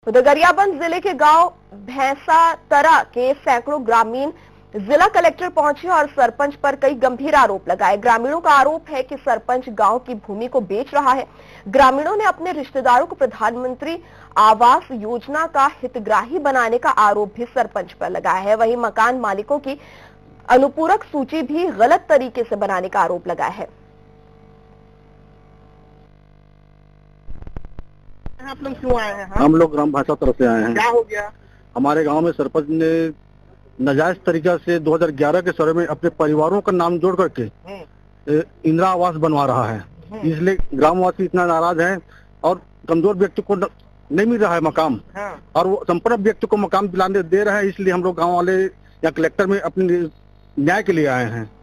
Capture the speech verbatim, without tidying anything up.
उधर गरियाबंद जिले के गांव भैंसातरा के सैकड़ों ग्रामीण जिला कलेक्टर पहुंचे और सरपंच पर कई गंभीर आरोप लगाए। ग्रामीणों का आरोप है कि सरपंच गांव की भूमि को बेच रहा है। ग्रामीणों ने अपने रिश्तेदारों को प्रधानमंत्री आवास योजना का हितग्राही बनाने का आरोप भी सरपंच पर लगाया है। वहीं मकान मालिकों की अनुपूरक सूची भी गलत तरीके से बनाने का आरोप लगाया है। आप लोग क्यों आए हैं? हम लोग ग्राम भाषा तरफ से आए हैं। क्या हो गया? हमारे गांव में सरपंच ने नाजायज तरीका से दो हज़ार ग्यारह के सर्वे में अपने परिवारों का नाम जोड़ करके इंदिरा आवास बनवा रहा है। इसलिए ग्रामवासी इतना नाराज हैं और कमजोर व्यक्ति को नहीं मिल रहा है मकान, और वो संपन्न व्यक्ति को मकान दिलाने दे रहे हैं। इसलिए हम लोग गाँव वाले या कलेक्टर में अपने न्याय के लिए आए हैं।